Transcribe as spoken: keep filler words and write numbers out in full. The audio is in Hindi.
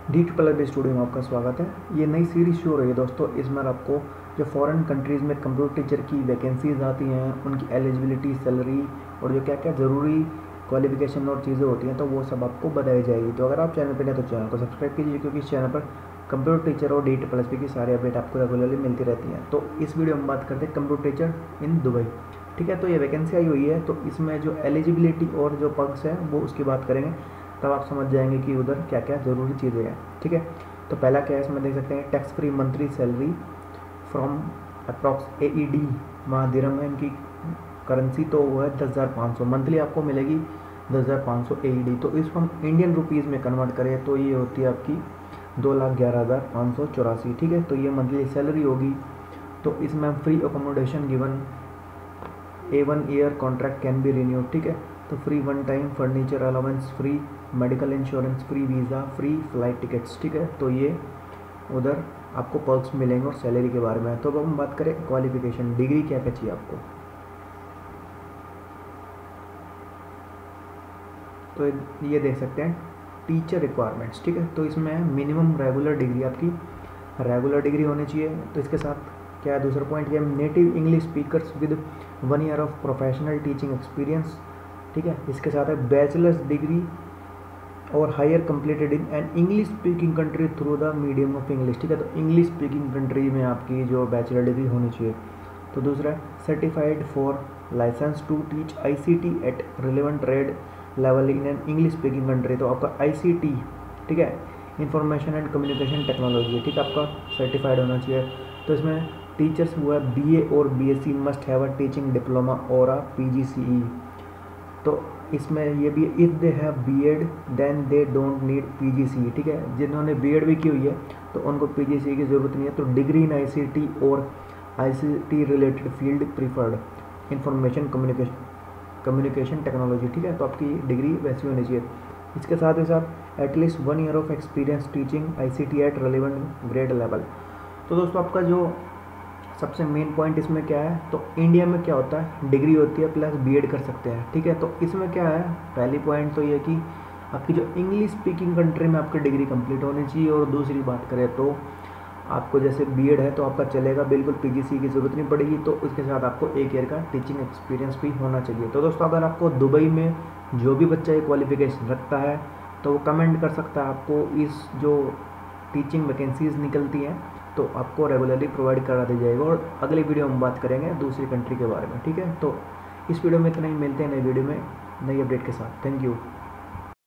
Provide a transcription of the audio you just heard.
डी ट्रिपल बी स्टूडियो में आपका स्वागत है। ये नई सीरीज़ शुरू हो रही है दोस्तों। इसमें आपको जो फॉरेन कंट्रीज़ में कंप्यूटर टीचर की वैकेंसीज आती हैं, उनकी एलिजिबिलिटी, सैलरी और जो क्या क्या ज़रूरी क्वालिफिकेशन और चीज़ें होती हैं, तो वो सब आपको बताई जाएगी। तो अगर आप चैनल पर नए तो चैनल को सब्सक्राइब कीजिए, क्योंकि इस चैनल पर कंप्यूटर टीचर और डी ट्रिपल एस पी की सारी अपडेट आपको रेगुलरली मिलती रहती हैं। तो इस वीडियो में बात करते हैं कंप्यूटर टीचर इन दुबई। ठीक है, तो ये वैकेंसी आई हुई है, तो इसमें जो एलिजिबिलिटी और जो पक्ष है वो उसकी बात करेंगे, तब आप समझ जाएंगे कि उधर क्या क्या ज़रूरी चीज़ें हैं। ठीक है, तो पहला क्या है, इसमें देख सकते हैं tax free monthly salary from approx A E D महादिरम है इनकी करेंसी, तो वो है दस हज़ार पाँच सौ मंथली आपको मिलेगी, दस हज़ार पाँच सौ ए ई डी। तो इसको हम इंडियन रुपीज़ में कन्वर्ट करें तो ये होती है आपकी दो लाख ग्यारह हज़ार पाँच सौ चौरासी। ठीक है, तो ये मंथली सैलरी होगी। तो इसमें free accommodation given, a one year contract can be renewed. ठीक है, तो free one time furniture allowance, free medical insurance, free visa, free flight tickets. ठीक है, तो ये उधर आपको पर्क्स मिलेंगे। और सैलरी के बारे में तो अब हम बात करें क्वालिफिकेशन, डिग्री क्या क्या चाहिए आपको, तो ये देख सकते हैं टीचर रिक्वायरमेंट्स। ठीक है, तो इसमें मिनिमम रेगुलर डिग्री आपकी रेगुलर डिग्री होनी चाहिए। तो इसके साथ क्या है, दूसरा पॉइंट ये native English speakers with one year of professional teaching experience. ठीक है, इसके साथ है बैचलर्स डिग्री और higher completed in an English speaking country through the medium of English. ठीक है, तो इंग्लिश स्पीकिंग कंट्री में आपकी जो बैचलर डिग्री होनी चाहिए। तो दूसरा certified for license to teach I C T at relevant trade level in an English speaking country. तो आपका आई सी टी, ठीक है, इंफॉर्मेशन एंड कम्युनिकेशन टेक्नोलॉजी, ठीक है, आपका सर्टिफाइड होना चाहिए। तो इसमें टीचर्स हुआ है बी ए और B S C must have a teaching diploma और अ पी जी सी ई। तो इसमें ये भी if they have B Ed then they don't need P G C E. ठीक है, जिन्होंने बी एड भी की हुई है तो उनको पी जी सी ई की ज़रूरत नहीं है। तो degree in I C T और I C T related field preferred, information communication communication technology. ठीक है, तो आपकी डिग्री वैसी होनी चाहिए। इसके साथ ही साथ at least one year of experience teaching I C T at relevant grade level. तो दोस्तों आपका जो सबसे मेन पॉइंट इसमें क्या है, तो इंडिया में क्या होता है, डिग्री होती है प्लस बी एड कर सकते हैं। ठीक है, तो इसमें क्या है, पहली पॉइंट तो ये कि आपकी जो इंग्लिश स्पीकिंग कंट्री में आपकी डिग्री कंप्लीट होनी चाहिए। और दूसरी बात करें तो आपको जैसे बी एड है तो आपका चलेगा, बिल्कुल पी जी सी की ज़रूरत नहीं पड़ेगी। तो उसके साथ आपको एक ईयर का टीचिंग एक्सपीरियंस भी होना चाहिए। तो दोस्तों अगर आपको दुबई में जो भी बच्चा ये क्वालिफिकेशन रखता है तो वो कमेंट कर सकता है, आपको इस जो टीचिंग वैकेंसीज निकलती हैं तो आपको रेगुलरली प्रोवाइड करा दी जाएगा। और अगली वीडियो में बात करेंगे दूसरी कंट्री के बारे में। ठीक है, तो इस वीडियो में इतना ही, मिलते हैं नई वीडियो में नई अपडेट के साथ। Thank you.